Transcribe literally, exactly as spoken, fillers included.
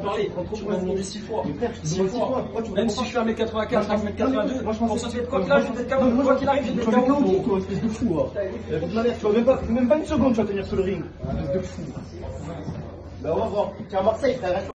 parler. Tu m'as demandé six fois. six fois. Même si je suis un mètre quatre-vingt-quatre, un mètre quatre-vingt-deux, moi je pense pour sortir de quoi que là, je vais être K O. Quoi qu'il arrive, je vais être K O. Toi, espèce de fou. Tu vas même pas, même pas une seconde, tu vas tenir sur le ring. Espèce de fou. Bah, on va voir. Tiens, Marseille, frère.